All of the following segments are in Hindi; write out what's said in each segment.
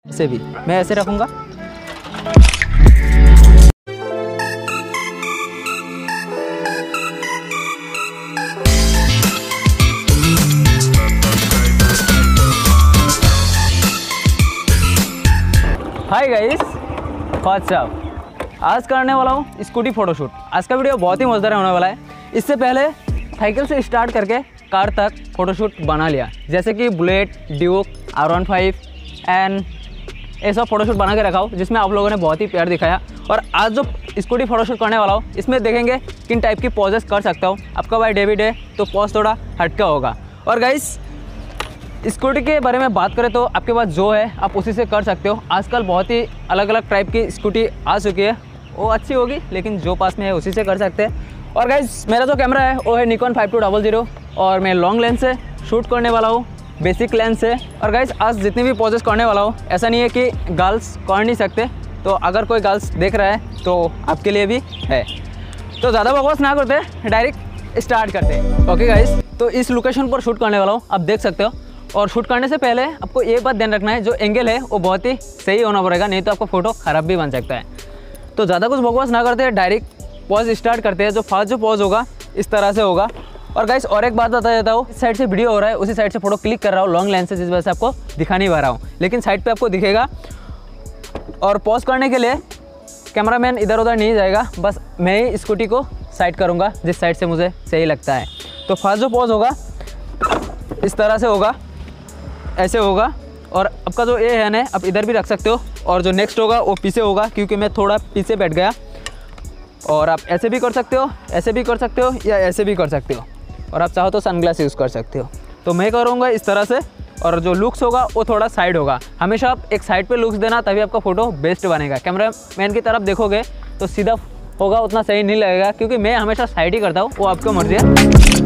से भी मैं ऐसे रखूँगा। Hi guys, what's up. आज करने वाला हूँ स्कूटी फ़ोटोशूट। आज का वीडियो बहुत ही मज़ेदार होने वाला है। इससे पहले साइकिल से स्टार्ट करके कार तक फ़ोटोशूट बना लिया, जैसे कि बुलेट, ड्यूक, R15 एंड ये सब फ़ोटोशूट बना के रखा हूँ, जिसमें आप लोगों ने बहुत ही प्यार दिखाया। और आज जो स्कूटी फ़ोटोशूट करने वाला हूँ, इसमें देखेंगे किन टाइप की पोजेस कर सकता हूँ। आपका भाई डेविड है तो पोज थोड़ा हटका होगा। और गाइस, स्कूटी के बारे में बात करें तो आपके पास जो है आप उसी से कर सकते हो। आजकल बहुत ही अलग अलग टाइप की स्कूटी आ चुकी है, वो अच्छी होगी, लेकिन जो पास में है उसी से कर सकते हैं। और गाइस, मेरा जो कैमरा है वो है Nikon 5200 और मैं लॉन्ग लेंस से शूट करने वाला हूँ, बेसिक लेंस से। और गाइस, आज जितनी भी पोजेस करने वाला हूँ, ऐसा नहीं है कि गर्ल्स कर नहीं सकते, तो अगर कोई गर्ल्स देख रहा है तो आपके लिए भी है। तो ज़्यादा बकवास ना करते, डायरेक्ट स्टार्ट करते हैं। ओके गाइस, तो इस लोकेशन पर शूट करने वाला हूँ, आप देख सकते हो। और शूट करने से पहले आपको ये बात ध्यान रखना है, जो एंगल है वो बहुत ही सही होना पड़ेगा, नहीं तो आपका फ़ोटो ख़राब भी बन सकता है। तो ज़्यादा कुछ बकवास ना करते, डायरेक्ट पॉज स्टार्ट करते हैं। जो फास्ट जो पॉज होगा इस तरह से होगा। और गाइस, और एक बात बता देता हूँ, इस साइड से वीडियो हो रहा है, उसी साइड से फ़ोटो क्लिक कर रहा हूँ लॉन्ग लेंस से, जिस वजह से आपको दिखा नहीं पा रहा हूँ, लेकिन साइड पर आपको दिखेगा। और पॉज करने के लिए कैमरामैन इधर उधर नहीं जाएगा, बस मैं ही स्कूटी को साइड करूँगा जिस साइड से मुझे सही लगता है। तो फास्ट जो पॉज होगा इस तरह से होगा, ऐसे होगा। और आपका जो ए है ना, आप इधर भी रख सकते हो। और जो नेक्स्ट होगा वो पीछे होगा, क्योंकि मैं थोड़ा पीछे बैठ गया। और आप ऐसे भी कर सकते हो, ऐसे भी कर सकते हो, या ऐसे भी कर सकते हो। और आप चाहो तो सनग्लास यूज़ कर सकते हो। तो मैं करूँगा इस तरह से। और जो लुक्स होगा वो थोड़ा साइड होगा। हमेशा आप एक साइड पे लुक्स देना, तभी आपका फ़ोटो बेस्ट बनेगा। कैमरा मैन की तरफ देखोगे तो सीधा होगा, उतना सही नहीं लगेगा, क्योंकि मैं हमेशा साइड ही करता हूँ, वो आपको मर्जी है।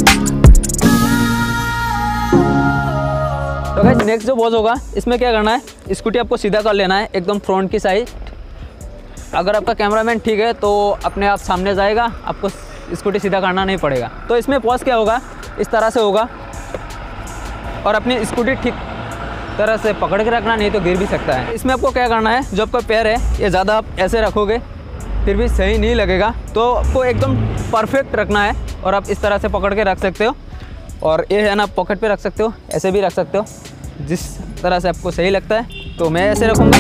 तो गाइस, नेक्स्ट जो पॉज होगा, इसमें क्या करना है, स्कूटी आपको सीधा कर लेना है, एकदम फ्रंट की साइड। अगर आपका कैमरामैन ठीक है तो अपने आप सामने जाएगा, आपको स्कूटी सीधा करना नहीं पड़ेगा। तो इसमें पॉज क्या होगा, इस तरह से होगा। और अपनी स्कूटी ठीक तरह से पकड़ के रखना, नहीं तो गिर भी सकता है। इसमें आपको क्या करना है, जो आपका पैर है ये ज़्यादा आप ऐसे रखोगे फिर भी सही नहीं लगेगा, तो आपको एकदम परफेक्ट रखना है। और आप इस तरह से पकड़ के रख सकते हो। और ये है ना, आप पॉकेट पे रख सकते हो, ऐसे भी रख सकते हो, जिस तरह से आपको सही लगता है। तो मैं ऐसे रखूँगा।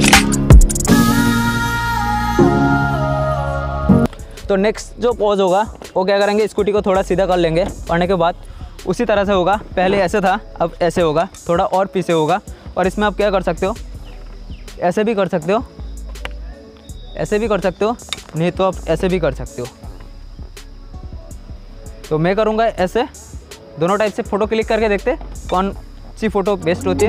तो नेक्स्ट जो पॉज होगा वो क्या करेंगे, स्कूटी को थोड़ा सीधा कर लेंगे। करने के बाद उसी तरह से होगा, पहले ऐसे था अब ऐसे होगा, थोड़ा और पीछे होगा। और इसमें आप क्या कर सकते हो, ऐसे भी कर सकते हो, ऐसे भी कर सकते हो, नहीं तो आप ऐसे भी कर सकते हो। तो मैं करूँगा ऐसे। दोनों टाइप से फ़ोटो क्लिक करके देखते कौन सी फ़ोटो बेस्ट होती है।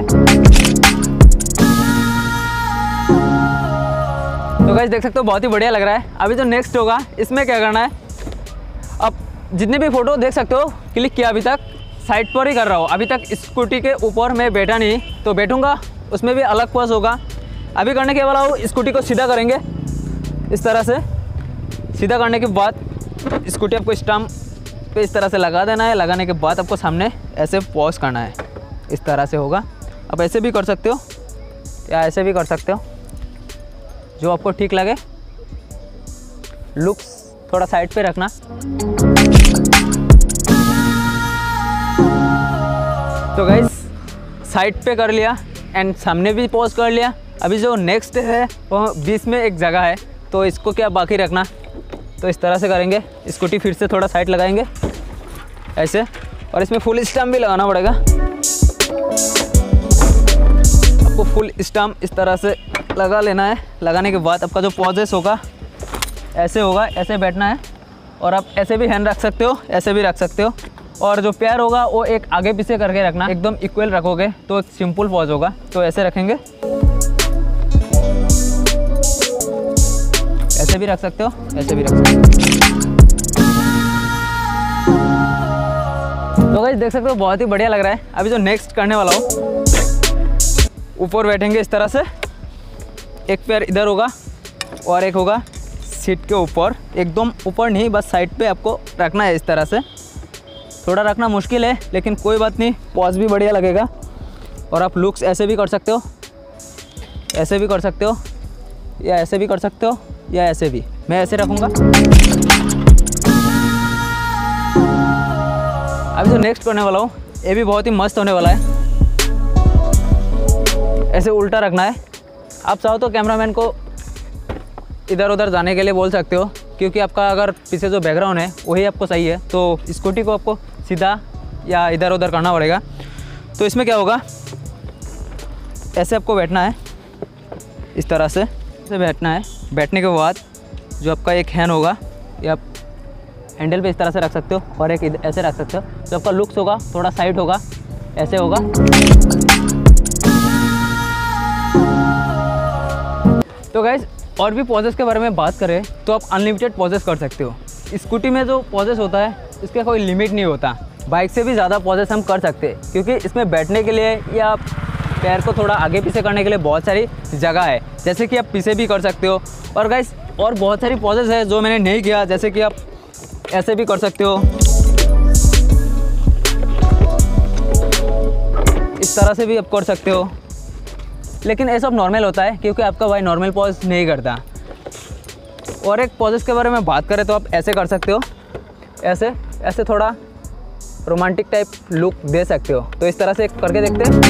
तो गाइस, देख सकते हो बहुत ही बढ़िया लग रहा है। अभी जो नेक्स्ट होगा, इसमें क्या करना है, अब जितने भी फ़ोटो देख सकते हो क्लिक किया, अभी तक साइड पर ही कर रहा हूँ। अभी तक स्कूटी के ऊपर मैं बैठा नहीं, तो बैठूँगा उसमें भी अलग पॉज होगा। अभी करने के वाला हूँ, स्कूटी को सीधा करेंगे इस तरह से। सीधा करने के बाद स्कूटी आपको स्टम्प पे इस तरह से लगा देना है। लगाने के बाद आपको सामने ऐसे पॉज करना है, इस तरह से होगा। आप ऐसे भी कर सकते हो या ऐसे भी कर सकते हो, जो आपको ठीक लगे। लुक्स थोड़ा साइड पे रखना। तो गाइस, साइड पे कर लिया एंड सामने भी पॉज कर लिया। अभी जो नेक्स्ट है वो बीच में एक जगह है, तो इसको क्या बाकी रखना, तो इस तरह से करेंगे। स्कूटी फिर से थोड़ा साइड लगाएंगे ऐसे। और इसमें फुल स्टैम्प भी लगाना पड़ेगा आपको। फुल स्टैम्प इस तरह से लगा लेना है। लगाने के बाद आपका जो पॉजेस होगा ऐसे होगा, ऐसे बैठना है। और आप ऐसे भी हैंड रख सकते हो, ऐसे भी रख सकते हो। और जो पैर होगा वो एक आगे पीछे करके रखना, एकदम इक्वल रखोगे तो एक सिंपल पॉज होगा। तो ऐसे रखेंगे, ऐसे भी रख सकते हो, ऐसे भी रख सकते हो। तो गाइस, देख सकते हो बहुत ही बढ़िया लग रहा है। अभी जो नेक्स्ट करने वाला हूँ, ऊपर बैठेंगे इस तरह से। एक पैर इधर होगा और एक होगा सीट के ऊपर, एकदम ऊपर नहीं, बस साइड पे आपको रखना है इस तरह से। थोड़ा रखना मुश्किल है, लेकिन कोई बात नहीं, पॉज भी बढ़िया लगेगा। और आप लुक्स ऐसे भी कर सकते हो, ऐसे भी कर सकते हो या ऐसे भी कर सकते हो या ऐसे भी। मैं ऐसे रखूँगा। अभी जो नेक्स्ट करने वाला हूँ ये भी बहुत ही मस्त होने वाला है। ऐसे उल्टा रखना है। आप चाहो तो कैमरामैन को इधर उधर जाने के लिए बोल सकते हो, क्योंकि आपका अगर पीछे जो बैकग्राउंड है वही आपको सही है, तो स्कूटी को आपको सीधा या इधर उधर करना पड़ेगा। तो इसमें क्या होगा, ऐसे आपको बैठना है, इस तरह से बैठना है। बैठने के बाद जो आपका एक हैंड होगा ये आप हैंडल पे इस तरह से रख सकते हो और एक ऐसे रख सकते हो। जो आपका लुक्स होगा थोड़ा साइड होगा, ऐसे होगा। तो गाइस और भी पॉजेस के बारे में बात करें तो आप अनलिमिटेड पॉजेस कर सकते हो। स्कूटी में जो पॉजेस होता है इसका कोई लिमिट नहीं होता। बाइक से भी ज़्यादा पॉजेस हम कर सकते हैं, क्योंकि इसमें बैठने के लिए या पैर को थोड़ा आगे पीछे करने के लिए बहुत सारी जगह है, जैसे कि आप पीछे भी कर सकते हो। और गाइस और बहुत सारी पॉजेस है जो मैंने नहीं किया, जैसे कि आप ऐसे भी कर सकते हो, इस तरह से भी आप कर सकते हो। लेकिन ये सब नॉर्मल होता है क्योंकि आपका भाई नॉर्मल पॉज नहीं करता। और एक पॉजेस के बारे में बात करें तो आप ऐसे कर सकते हो, ऐसे ऐसे थोड़ा रोमांटिक टाइप लुक दे सकते हो। तो इस तरह से करके देखते हैं।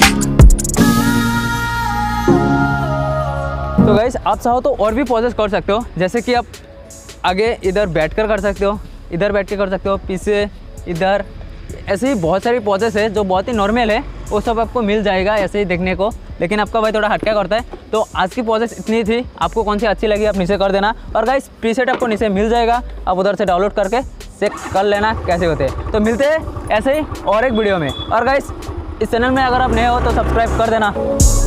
तो गाइस आप चाहो तो और भी पॉजेस कर सकते हो, जैसे कि आप आगे इधर बैठकर कर सकते हो, इधर बैठ के कर सकते हो, पीछे इधर। ऐसे ही बहुत सारी पॉजेस है जो बहुत ही नॉर्मल है, वो सब आपको मिल जाएगा ऐसे ही देखने को। लेकिन आपका भाई थोड़ा हटका करता है। तो आज की पॉजेस इतनी थी। आपको कौन सी अच्छी लगी आप नीचे कर देना। और गाइस प्रीसेट आपको नीचे मिल जाएगा, आप उधर से डाउनलोड करके चेक कर लेना कैसे होते हैं। तो मिलते हैं ऐसे ही और एक वीडियो में। और गाइस इस चैनल में अगर आप नए हो तो सब्सक्राइब कर देना।